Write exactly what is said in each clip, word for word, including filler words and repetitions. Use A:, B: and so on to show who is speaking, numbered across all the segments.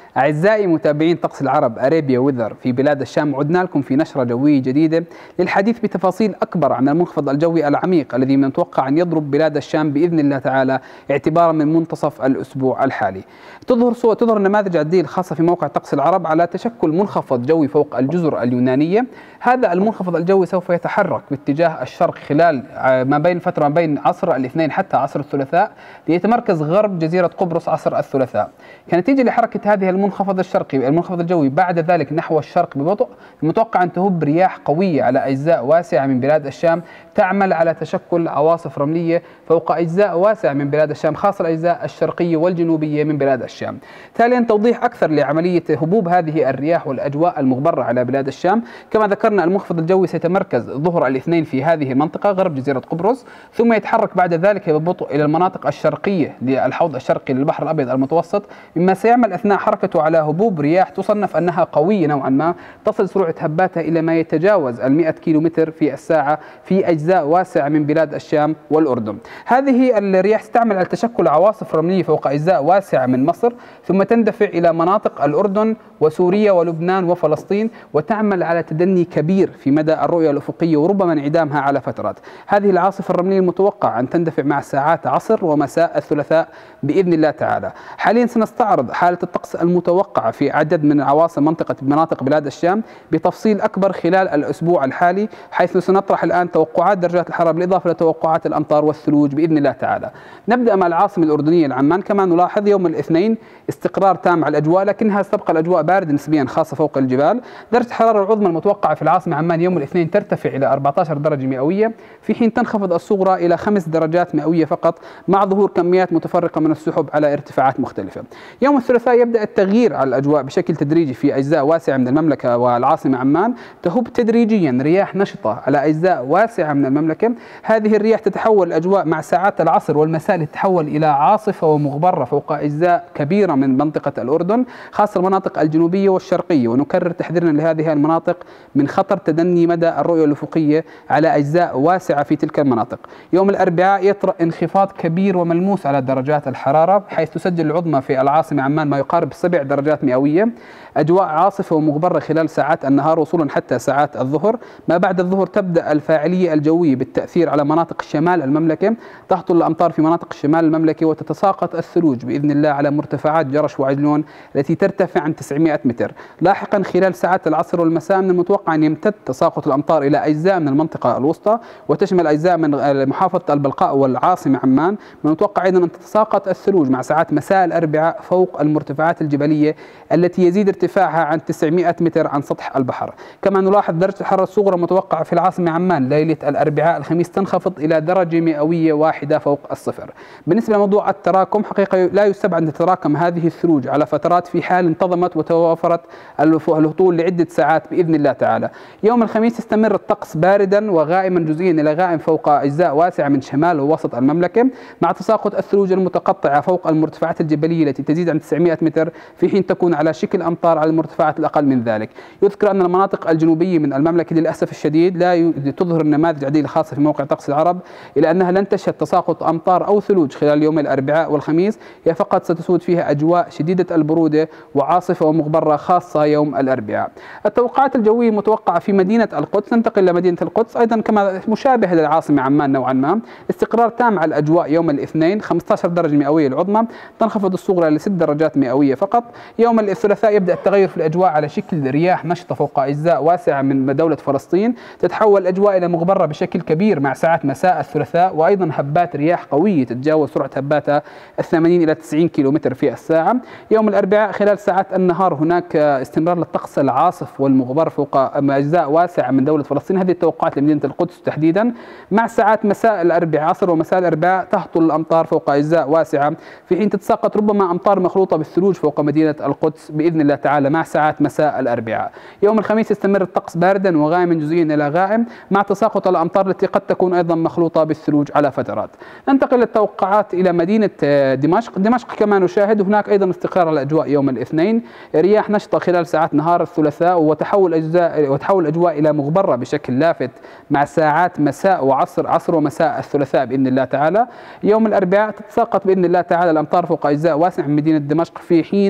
A: أعزائي متابعين طقس العرب أريبيا ويذر في بلاد الشام، عدنا لكم في نشرة جوية جديدة للحديث بتفاصيل أكبر عن المنخفض الجوي العميق الذي من المتوقع أن يضرب بلاد الشام بإذن الله تعالى اعتبارا من منتصف الأسبوع الحالي. تظهر صور تظهر نماذج عديدة الخاصة في موقع طقس العرب على تشكل منخفض جوي فوق الجزر اليونانية. هذا المنخفض الجوي سوف يتحرك باتجاه الشرق خلال ما بين فترة ما بين عصر الاثنين حتى عصر الثلاثاء، ليتمركز غرب جزيرة قبرص عصر الثلاثاء. كنتيجة لحركة هذه المنخفض الشرقي المنخفض الجوي بعد ذلك نحو الشرق ببطء، المتوقع أن تهب رياح قوية على أجزاء واسعة من بلاد الشام، تعمل على تشكل عواصف رملية فوق أجزاء واسعة من بلاد الشام، خاصة الأجزاء الشرقية والجنوبية من بلاد الشام. تاليا توضيح أكثر لعملية هبوب هذه الرياح والأجواء المغبرة على بلاد الشام. كما ذكرنا المنخفض الجوي سيتمركز ظهر الاثنين في هذه المنطقة غرب جزيرة قبرص، ثم يتحرك بعد ذلك ببطء إلى المناطق الشرقية للحوض الشرقي للبحر الأبيض المتوسط، مما سيعمل أثناء حركته على هبوب رياح تصنف أنها قوية نوعا ما، تصل سرعة هباتها إلى ما يتجاوز المئة كيلو متر في الساعة في أجزاء واسعة من بلاد الشام والأردن. هذه الرياح ستعمل على تشكل عواصف رملية فوق أجزاء واسعة من مصر، ثم تندفع إلى مناطق الأردن وسوريا ولبنان وفلسطين، وتعمل على تدني كبير في مدى الرؤية الأفقية وربما انعدامها على فترات. هذه العاصفة الرملية المتوقع أن تندفع مع ساعات عصر ومساء الثلاثاء بإذن الله تعالى. حاليا سنستعرض حالة الطقس المتوقعة في عدد من عواصم منطقة مناطق بلاد الشام بتفصيل أكبر خلال الأسبوع الحالي، حيث سنطرح الآن توقعات درجات الحرارة بالإضافة لتوقعات الأمطار والثلوج بإذن الله تعالى. نبدأ مع العاصمة الأردنية العمان. كما نلاحظ يوم الاثنين استقرار تام على الأجواء، لكنها ستبقى الأجواء باردة نسبيا خاصة فوق الجبال. درجة الحرارة العظمى المتوقعة في العاصمة عمان يوم الاثنين ترتفع إلى أربعة عشر درجة مئوية، في حين تنخفض الصغرى إلى خمس درجات مئوية فقط، مع ظهور كميات متفرقة من السحب على ارتفاعات مختلفة. يوم الثلاثاء يبدأ التغيير على الأجواء بشكل تدريجي في أجزاء واسعة من المملكة والعاصمة عمان. تهب تدريجيا رياح نشطة على أجزاء واسعة من المملكة. هذه الرياح تتحول الأجواء مع ساعات العصر والمساء لتتحول إلى عاصفة ومغبرة فوق أجزاء كبيرة من منطقة الأردن، خاصة المناطق الجنوبية والشرقية، ونكرر تحذيرنا لهذه المناطق من خطر تدني مدى الرؤية الأفقية على أجزاء واسعة في تلك المناطق. يوم الأربعاء يطرأ انخفاض كبير وملموس على درجات الحرارة، حيث تسجل العظمى في العاصمة عمان ما يقارب سبع درجات مئوية. أجواء عاصفة ومغبرة خلال ساعات النهار وصولا حتى ساعات الظهر. ما بعد الظهر تبدأ الفاعلية الجوية بالتأثير على مناطق شمال المملكة، تهطل الأمطار في مناطق شمال المملكة، وتتساقط الثلوج بإذن الله على مرتفعات جرش وعجلون التي ترتفع عن تسعمئة متر. لاحقا خلال ساعات العصر والمساء من المتوقع أن يمتد تساقط الأمطار إلى أجزاء من المنطقة الوسطى، وتشمل أجزاء من محافظة البلقاء والعاصمة عمان. من المتوقع أيضا أن تتساقط الثلوج مع ساعات مساء الأربعاء فوق المرتفعات الجبلية التي يزيد ارتفاعها عن تسعمئة متر عن سطح البحر. كما نلاحظ درجة الحرارة الصغرى المتوقعة في العاصمة عمان ليلة الأربعاء الخميس تنخفض إلى درجة مئوية واحدة فوق الصفر. بالنسبة لموضوع التراكم، حقيقة لا يستبعد أن تتراكم هذه الثلوج على فترات في حال انتظمت وتوافرت الهطول لعدة ساعات بإذن الله تعالى. يوم الخميس يستمر الطقس باردا وغائما جزئيا إلى غائم فوق أجزاء واسعة من شمال ووسط المملكة، مع تساقط الثلوج المتقطعة فوق المرتفعات الجبلية التي تزيد عن تسعمئة متر، في حين تكون على شكل أمطار على المرتفعات الأقل من ذلك. يذكر أن المناطق الجنوبية من المملكة للأسف الشديد لا تظهر النماذج عديدة الخاصة في موقع طقس العرب إلى أنها لن تشهد تساقط أمطار أو ثلوج خلال يوم الأربعاء والخميس، هي فقط ستسود فيها أجواء شديدة البرودة وعاصفة ومغبرة خاصة يوم الأربعاء. التوقعات الجوية المتوقعة في مدينة القدس، ننتقل إلى مدينة القدس أيضا كما مشابهة للعاصمة عمان نوعا ما. استقرار تام على الأجواء يوم الاثنين، خمسة عشر درجة مئوية العظمى، تنخفض الصغرى لست درجات مئوية فقط. يوم الثلاثاء يبدأ التغير في الأجواء على شكل رياح نشطة فوق أجزاء واسعة من دولة فلسطين، تتحول الأجواء إلى مغبرة بشكل كبير مع ساعات مساء الثلاثاء، وأيضا هبات رياح قوية تتجاوز سرعة هباتها الثمانين إلى تسعين كيلو متر في الساعة. يوم الأربعاء خلال ساعات النهار هناك استمرار للطقس العاصف والمغبر فوق أجزاء واسعة من دولة فلسطين، هذه التوقعات لمدينة القدس تحديدا. مع ساعات مساء الأربعاء عصر ومساء الأربعاء تهطل الأمطار فوق أجزاء واسعة، في حين تتساقط ربما أمطار مخلوطة بالثلوج فوق مدينة القدس بإذن الله تعالى مع ساعات مساء الأربعاء. يوم الخميس يستمر الطقس باردا وغائما جزئيا إلى غائم، مع تساقط الأمطار التي قد تكون أيضا مخلوطة بالثلوج على فترات. ننتقل للتوقعات إلى مدينة دمشق. دمشق كما نشاهد هناك أيضا استقرار على الأجواء يوم الاثنين، رياح نشطة خلال ساعات نهار الثلاثاء، وتحول أجزاء وتحول الأجواء إلى مغبرة بشكل لافت مع ساعات مساء وعصر عصر ومساء الثلاثاء بإذن الله تعالى. يوم الأربعاء تتساقط بإذن الله تعالى الأمطار فوق أجزاء واسعة من مدينة دمشق، في حين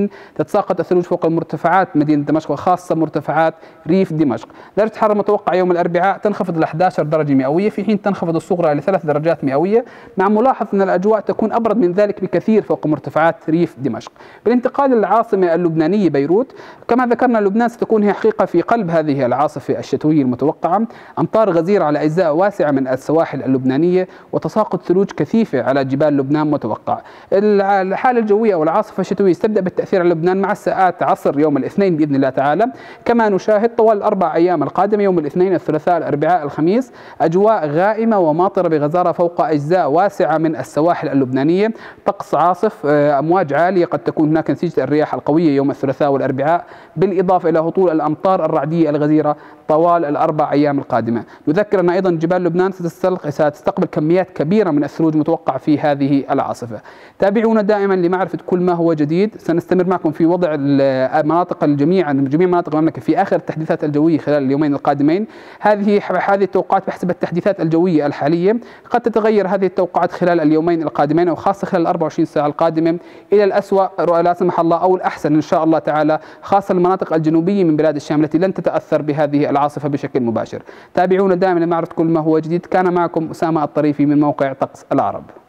A: تتساقط الثلوج فوق المرتفعات مدينة دمشق وخاصة مرتفعات ريف دمشق. درجة الحرارة المتوقعة يوم الأربعاء تنخفض إلى إحدى عشرة درجة مئوية، في حين تنخفض الصغرى إلى ثلاث درجات مئوية، مع ملاحظ أن الأجواء تكون أبرد من ذلك بكثير فوق مرتفعات ريف دمشق. بالانتقال للعاصمة اللبنانية بيروت، كما ذكرنا لبنان ستكون هي حقيقة في قلب هذه العاصفة الشتوية المتوقعة، أمطار غزيرة على أجزاء واسعة من السواحل اللبنانية وتساقط ثلوج كثيفة على جبال لبنان متوقع. الحالة الجوية والعاصفة الشتوية تبدأ بالتأثير على لبنان مع ساعات عصر يوم الاثنين بإذن الله تعالى، كما نشاهد طوال الأربع أيام القادمة يوم الاثنين الثلاثاء الأربعاء الخميس أجواء غائمة وماطرة بغزارة فوق أجزاء واسعة من السواحل اللبنانية، طقس عاصف، أمواج عالية قد تكون هناك نتيجة الرياح القوية يوم الثلاثاء والأربعاء، بالإضافة إلى هطول الأمطار الرعدية الغزيرة طوال الأربع أيام القادمة. نذكر أن أيضا جبال لبنان ستستقبل كميات كبيرة من الثلوج متوقع في هذه العاصفة. تابعونا دائما لمعرفة كل ما هو جديد، سنستمر معكم في وضع المناطق الجميع جميع مناطق المملكة في آخر التحديثات الجوية خلال اليومين القادمين. هذه هذه التوقعات بحسب التحديثات الجوية الحالية، قد تتغير هذه التوقعات خلال اليومين القادمين أو خاصة خلال الأربع وعشرين ساعة القادمة إلى الأسوأ لا سمح الله أو الأحسن إن شاء الله تعالى، خاصة المناطق الجنوبية من بلاد الشام التي لن تتأثر بهذه العاصفة بشكل مباشر. تابعونا دائما لمعرفة كل ما هو جديد. كان معكم أسامة الطريفي من موقع طقس العرب.